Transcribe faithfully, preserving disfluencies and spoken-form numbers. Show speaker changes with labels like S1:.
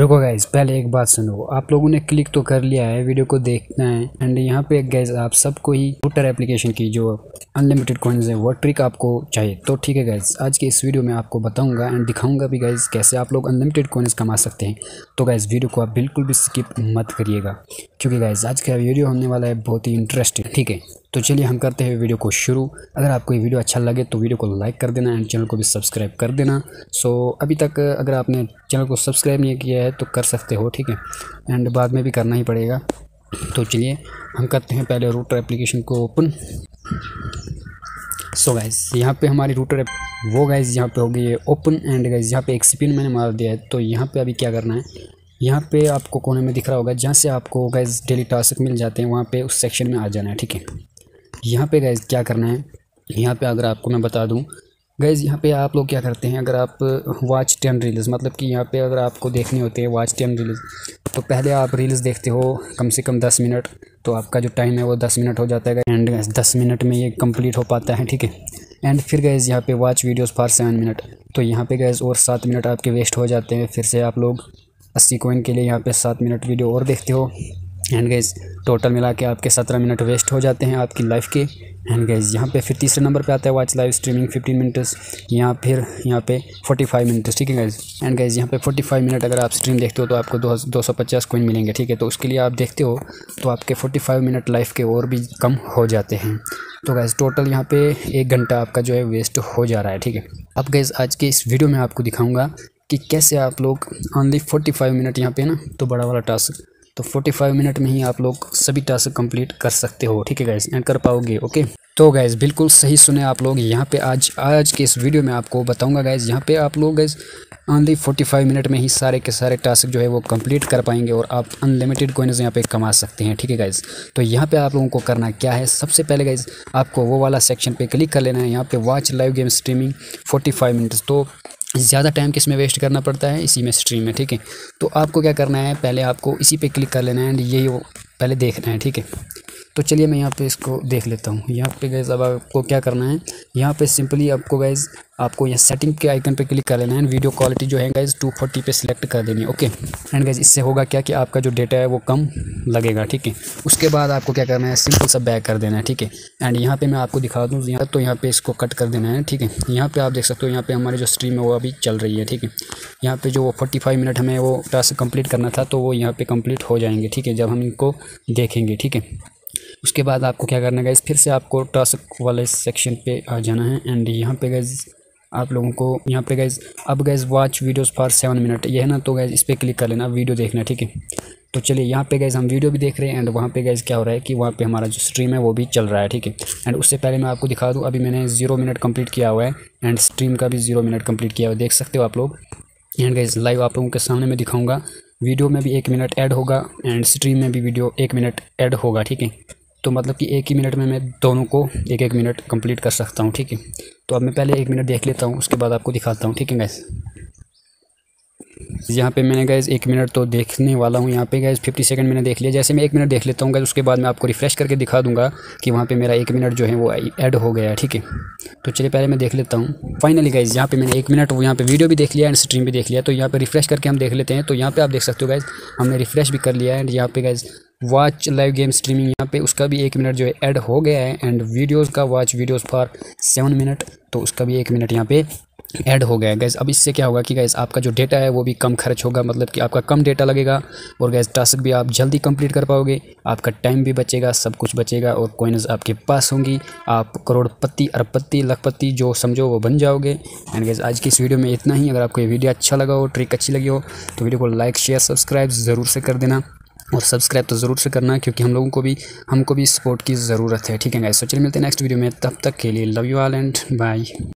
S1: रुको गाइज, पहले एक बात सुनो। आप लोगों ने क्लिक तो कर लिया है, वीडियो को देखना है एंड यहाँ पे गाइज आप सबको ही रूटर एप्लीकेशन की जो अनलिमिटेड कॉइन्स है वो ट्रिक आपको चाहिए। तो ठीक है गाइज, आज के इस वीडियो में आपको बताऊंगा एंड दिखाऊंगा भी गाइज कैसे आप लोग अनलिमिटेड कॉइन्स कमा सकते हैं। तो गाइज वीडियो को आप बिल्कुल भी स्किप मत करिएगा, क्योंकि गाइज आज का वीडियो होने वाला है बहुत ही इंटरेस्टिंग। ठीक है, तो चलिए हम करते हैं वीडियो को शुरू। अगर आपको ये वीडियो अच्छा लगे तो वीडियो को लाइक कर देना एंड चैनल को भी सब्सक्राइब कर देना। सो अभी तक अगर आपने चैनल को सब्सक्राइब नहीं किया है तो कर सकते हो, ठीक है, एंड बाद में भी करना ही पड़ेगा। तो चलिए हम करते हैं पहले रूटर एप्लीकेशन को ओपन। सो गाइज यहाँ पे हमारी रूटर एप वो गाइज यहाँ पे हो गई है ओपन एंड गाइज यहाँ पे एक स्पिन मैंने मार दिया है। तो यहाँ पे अभी क्या करना है, यहाँ पे आपको कोने में दिख रहा होगा जहाँ से आपको गाइज डेली टास्क मिल जाते हैं, वहाँ पे उस सेक्शन में आ जाना है। ठीक है, यहाँ पे गाइज क्या करना है, यहाँ पे अगर आपको मैं बता दूँ गाइज, यहाँ पे आप लोग क्या करते हैं, अगर आप वॉच टेन रील्स, मतलब कि यहाँ पे अगर आपको देखने होते हैं वॉच टेन रील्स, तो पहले आप रील्स देखते हो कम से कम दस मिनट, तो आपका जो टाइम है वो दस मिनट हो जाता है एंड दस मिनट में ये कंप्लीट हो पाता है। ठीक है, एंड फिर गाइज यहाँ पे watch videos for seven minute, तो यहाँ पे गाइज और सात मिनट आपके वेस्ट हो जाते हैं। फिर से आप लोग अस्सी कॉइन के लिए यहाँ पे सात मिनट वीडियो और देखते हो एंड गाइज टोटल मिला के आपके सत्रह मिनट वेस्ट हो जाते हैं आपकी लाइफ के। एंड गाइज यहाँ पे फिर तीसरे नंबर पे आता है watch live streaming fifteen minutes, यहाँ फिर यहाँ पे फोर्टी फाइव मिनट्स। ठीक है गाइज, एंड गाइज यहाँ पे फोर्टी फाइव मिनट अगर आप स्ट्रीम देखते हो तो आपको दो दो सौ पचास कॉइन मिलेंगे। ठीक है, तो उसके लिए आप देखते हो तो आपके फोर्टी फाइव मिनट लाइफ के और भी कम हो जाते हैं। तो गाइज टोटल यहाँ पे एक घंटा आपका जो है वेस्ट हो जा रहा है। ठीक है, अब गाइज आज के इस वीडियो में आपको दिखाऊंगा कि कैसे आप लोग ओनली फोर्टी फाइव मिनट यहाँ पे ना, तो बड़ा वाला टास्क, तो फोर्टी फाइव मिनट में ही आप लोग सभी टास्क कंप्लीट कर सकते हो। ठीक है गाइज, एंड कर पाओगे। ओके, तो गाइज बिल्कुल सही सुने आप लोग, यहाँ पे आज आज के इस वीडियो में आपको बताऊंगा गाइज, यहाँ पे आप लोग guys only forty five minute में ही सारे के सारे टास्क जो है वो कंप्लीट कर पाएंगे और आप अनलिमिटेड कॉइन्स यहाँ पे कमा सकते हैं। ठीक है गाइज, तो यहाँ पे आप लोगों को करना क्या है, सबसे पहले गाइज आपको वो वाला सेक्शन पे क्लिक कर लेना है, यहाँ पे watch live game streaming forty five minutes. तो ज़्यादा टाइम किस में वेस्ट करना पड़ता है, इसी में स्ट्रीम में। ठीक है, तो आपको क्या करना है, पहले आपको इसी पे क्लिक कर लेना है एंड ये वो पहले देखना है। ठीक है, तो चलिए मैं यहाँ पे इसको देख लेता हूँ। यहाँ पे गाइज अब आपको क्या करना है, यहाँ पे सिंपली आपको गाइज आपको यहाँ सेटिंग के आइकन पे क्लिक कर लेना है। वीडियो क्वालिटी जो है गाइज टू फोर्टी पे सिलेक्ट कर देनी है। ओके, एंड गाइज इससे होगा क्या कि आपका जो डेटा है वो कम लगेगा। ठीक है, उसके बाद आपको क्या करना है, सिंपल सा बैक कर देना है। ठीक है, एंड यहाँ पे मैं आपको दिखा दूँ, यहाँ तो यहाँ पे इसको कट कर देना है। ठीक है, यहाँ पे आप देख सकते हो यहाँ पे हमारी जो स्ट्रीम है वो अभी चल रही है। ठीक है, यहाँ पे जो फोर्टी फाइव मिनट हमें वो टास्क कंप्लीट करना था तो वो यहाँ पे कंप्लीट हो जाएंगे। ठीक है, जब हम इनको देखेंगे। ठीक है, उसके बाद आपको क्या करना है गाइज, फिर से आपको टास्क वाले सेक्शन पे आ जाना है एंड यहाँ पे गाइज आप लोगों को यहाँ पे गाइज अब guys watch videos for seven minute ये है ना, तो गाइज इस पर क्लिक कर लेना, वीडियो देखना है। ठीक है, तो चलिए यहाँ पे गाइज हम वीडियो भी देख रहे हैं एंड वहाँ पे गाइज क्या हो रहा है कि वहाँ पे हमारा जो स्ट्रीम है वो भी चल रहा है। ठीक है, एंड उससे पहले मैं आपको दिखा दूँ, अभी मैंने जीरो मिनट कंप्लीट किया हुआ है एंड स्ट्रीम का भी जीरो मिनट कंप्लीट किया हुआ है, देख सकते हो आप लोग। एंड गाइज लाइव आप लोगों के सामने मैं दिखाऊँगा, वीडियो में भी एक मिनट ऐड होगा एंड स्ट्रीम में भी वीडियो एक मिनट ऐड होगा। ठीक है, तो मतलब कि एक ही मिनट में मैं दोनों को एक एक मिनट कंप्लीट कर सकता हूँ। ठीक है, तो अब मैं पहले एक मिनट देख लेता हूँ, उसके बाद आपको दिखाता हूँ। ठीक है गाइस, यहाँ पे मैंने गाइस एक मिनट तो देखने वाला हूँ, यहाँ पे गाइस फिफ्टी सेकंड मैंने देख लिया। जैसे मैं एक मिनट देख लेता हूँ गाइस, उसके बाद मैं आपको रिफ्रेश करके दिखा दूंगा कि वहाँ पे मेरा एक मिनट जो है वो ऐड हो गया है। ठीक है, तो चलिए पहले मैं देख लेता हूँ। फाइनली गाइस यहाँ पे मैंने एक मिनट वो यहाँ पे वीडियो भी देख लिया एंड स्ट्रीम भी देख लिया, तो यहाँ पे रिफ्रेश करके हम देख लेते हैं। तो यहाँ पे आप देख सकते हो गाइस हमने रिफ्रेश भी कर लिया है एंड यहाँ पे guys watch live game streaming यहाँ पे उसका भी एक मिनट जो है ऐड हो गया है एंड वीडियोस का watch videos for seven minute, तो उसका भी एक मिनट यहाँ पे ऐड हो गया है गैस। अब इससे क्या होगा कि गैस आपका जो डेटा है वो भी कम खर्च होगा, मतलब कि आपका कम डेटा लगेगा और गैस टास्क भी आप जल्दी कंप्लीट कर पाओगे, आपका टाइम भी बचेगा, सब कुछ बचेगा और कॉइन्स आपके पास होंगी, आप करोड़पति अरबपति लखपति जो समझो वो बन जाओगे। एंड गैस आज की इस वीडियो में इतना ही। अगर आपको ये वीडियो अच्छा लगा हो, ट्रिक अच्छी लगी हो, तो वीडियो को लाइक शेयर सब्सक्राइब ज़रूर से कर देना और सब्सक्राइब तो ज़रूर से करना, क्योंकि हम लोगों को भी हमको भी सपोर्ट की ज़रूरत है। ठीक है गाइस, तो चलिए मिलते हैं नेक्स्ट वीडियो में, तब तक के लिए love you all and bye.